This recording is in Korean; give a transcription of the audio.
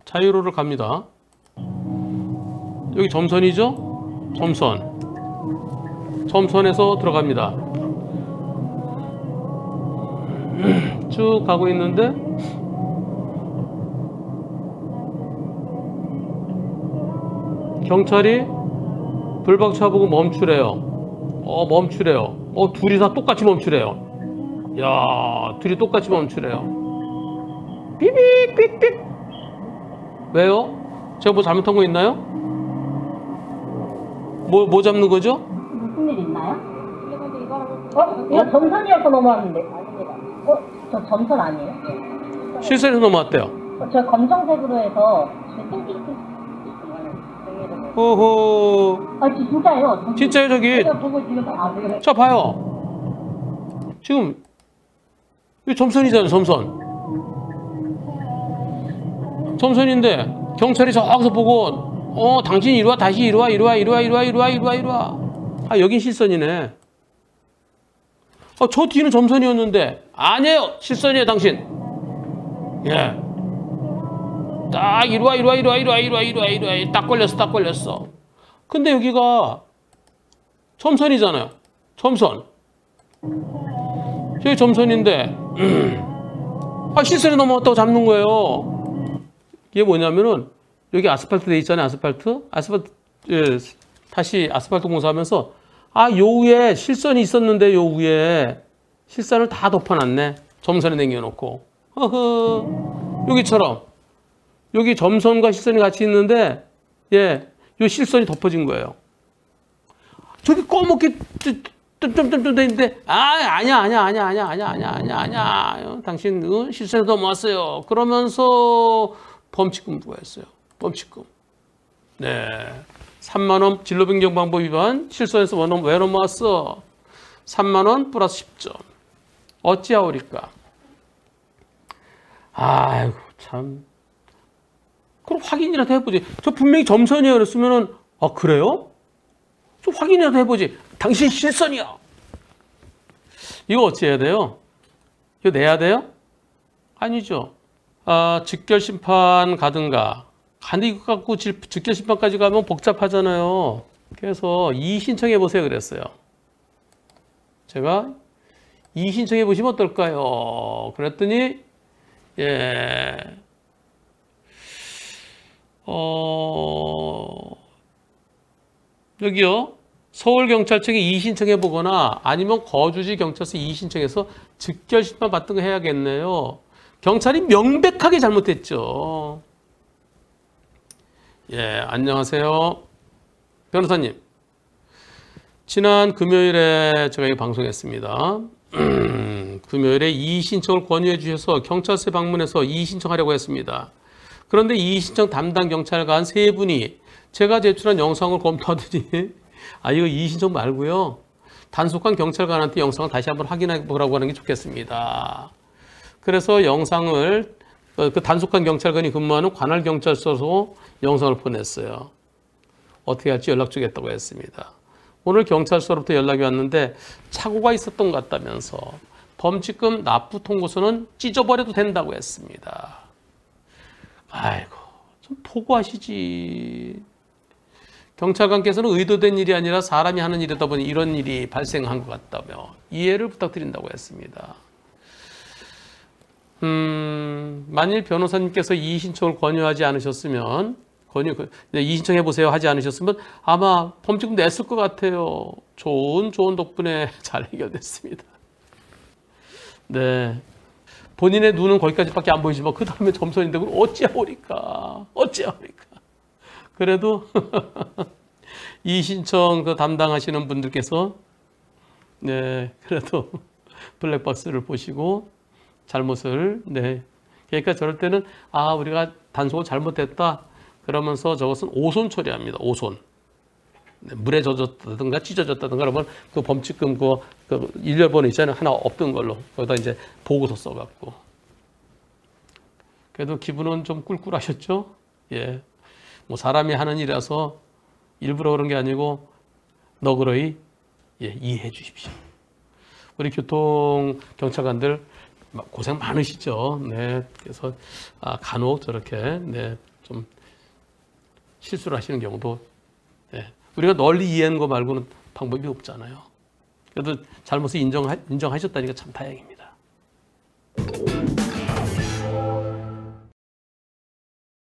자유로를 갑니다. 여기 점선이죠? 점선에서 들어갑니다. 쭉 가고 있는데 경찰이 불박 차보고 멈추래요. 멈추래요. 둘이 다 똑같이 멈추래요. 야, 둘이 똑같이 멈추래요. 삐빅 삑삑. 왜요? 제가 뭐 잘못한 거 있나요? 뭐 잡는 거죠? 무슨 일 있나요? 이거 점선이어서 넘어왔는데. 아닙니다. 저 점선 아니에요? 실선에서 넘어왔대요. 저 검정색으로 해서 호호. 진짜예요? 진짜요, 저기. 제가 보고 지금 그래. 자, 봐요. 지금 이 점선이잖아요, 점선인데 경찰이 저기서 보고 당신 이리 와, 다시 이리 와. 아, 여긴 실선이네. 저 뒤는 점선이었는데 아니에요, 실선이에요, 당신. 예. 딱 이리 와. 딱 걸렸어. 근데 여기가 점선이잖아요. 점선. 저기 점선인데 실선이 넘어왔다고 잡는 거예요. 이게 뭐냐면은 여기 아스팔트 돼 있잖아요. 아스팔트. 예, 다시 아스팔트 공사하면서 요 위에 실선이 있었는데 요 위에 실선을 다 덮어놨네. 점선에 남겨놓고. 여기처럼 여기 점선과 실선이 같이 있는데 요 실선이 덮어진 거예요. 저기 꺼멓게 뜸 돼 있는데 아니야. 당신 실선에 넘어왔어요. 그러면서 범칙금 부과했어요. 범칙금. 네. 3만 원 진로 변경 방법 위반. 실선에서 왜 넘어왔어? 3만 원 플러스 10점. 어찌하오리까? 아이고 참. 그럼 확인이라도 해보지. 저 분명히 점선이에요. 그랬으면은 그래요? 좀 확인이라도 해보지. 당신 실선이야. 이거 어찌 해야 돼요? 이거 내야 돼요? 아니죠. 직결심판 가든가. 근데 이거 갖고 직결심판까지 가면 복잡하잖아요. 그래서 이의신청해 보세요 그랬어요. 제가 이의신청해 보시면 어떨까요? 그랬더니 여기요. 서울경찰청에 이의신청해 보거나 아니면 거주지 경찰서 이의신청해서 직결심판 받는 거 해야겠네요. 경찰이 명백하게 잘못했죠. 안녕하세요. 변호사님. 지난 금요일에 제가 이 방송했습니다. 금요일에 이의신청을 권유해 주셔서 경찰서에 방문해서 이의신청하려고 했습니다. 그런데 이의신청 담당 경찰관 3분이 제가 제출한 영상을 검토하더니 이거 이의신청 말고요. 단속한 경찰관한테 영상을 다시 한번 확인해 보라고 하는 게 좋겠습니다. 그래서 영상을 그 단속한 경찰관이 근무하는 관할경찰서로 영상을 보냈어요. 어떻게 할지 연락 주겠다고 했습니다. 오늘 경찰서로부터 연락이 왔는데 착오가 있었던 것 같다면서 범칙금 납부 통고서는 찢어버려도 된다고 했습니다. 아이고 좀 보고하시지. 경찰관께서는 의도된 일이 아니라 사람이 하는 일이다 보니 이런 일이 발생한 것 같다며 이해를 부탁드린다고 했습니다. 만일 변호사님께서 이의신청을 권유하지 않으셨으면 이의신청해보세요 하지 않으셨으면 아마 범칙금 냈을 것 같아요. 좋은 덕분에 잘 해결됐습니다. 네. 본인의 눈은 거기까지밖에 안 보이지만 그 다음에 점선인데 그걸 어찌하오리까. 그래도 이의신청 그 담당하시는 분들께서 그래도 블랙박스를 보시고 잘못을 그러니까 저럴 때는 우리가 단속을 잘못했다 그러면서 저것은 오손 처리합니다. 오손. 물에 젖었다든가 찢어졌다든가 그러면 그 범칙금 그 일렬번호 있잖아요. 하나 없던 걸로 거기다 이제 보고서 써갖고. 그래도 기분은 좀 꿀꿀하셨죠? 뭐 사람이 하는 일이라서 일부러 그런 게 아니고 너그러이 이해해 주십시오. 우리 교통 경찰관들 고생 많으시죠. 그래서 간혹 저렇게 좀 실수를 하시는 경우도 우리가 널리 이해하는 거 말고는 방법이 없잖아요. 그래도 잘못을 인정하셨다니까 참 다행입니다.